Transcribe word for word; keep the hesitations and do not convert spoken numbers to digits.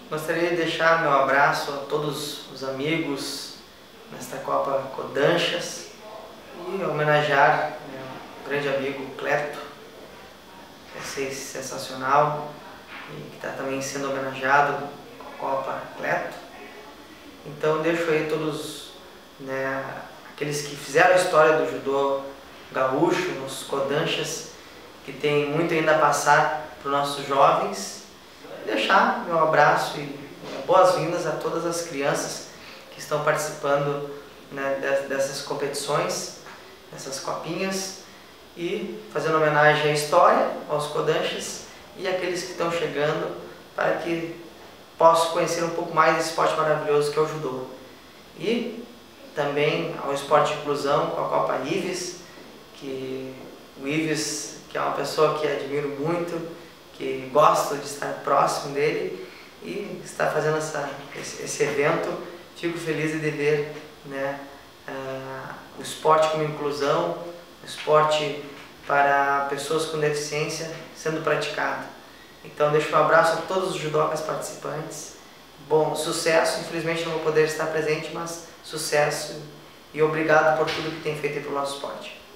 Gostaria de deixar meu abraço a todos os amigos nesta Copa Kodanchas e homenagear meu grande amigo Cleto, que é sensacional e que está também sendo homenageado com a Copa Cleto. Então deixo aí todos, né, aqueles que fizeram a história do judô gaúcho nos Kodanchas, que tem muito ainda a passar para os nossos jovens, e deixar meu abraço e boas-vindas a todas as crianças que estão participando, né, dessas competições, dessas copinhas, e fazendo homenagem à história, aos Kodanchas e aqueles que estão chegando, para que possam conhecer um pouco mais desse esporte maravilhoso que é o judô. E também ao esporte de inclusão com a Copa Ives, que o Ives, que é uma pessoa que admiro muito, que gosto de estar próximo dele e está fazendo essa, esse, esse evento. Fico feliz de ver, né, uh, o esporte como inclusão, o esporte para pessoas com deficiência sendo praticado. Então deixo um abraço a todos os judocas participantes. Bom sucesso, infelizmente não vou poder estar presente, mas sucesso e obrigado por tudo que tem feito para o nosso esporte.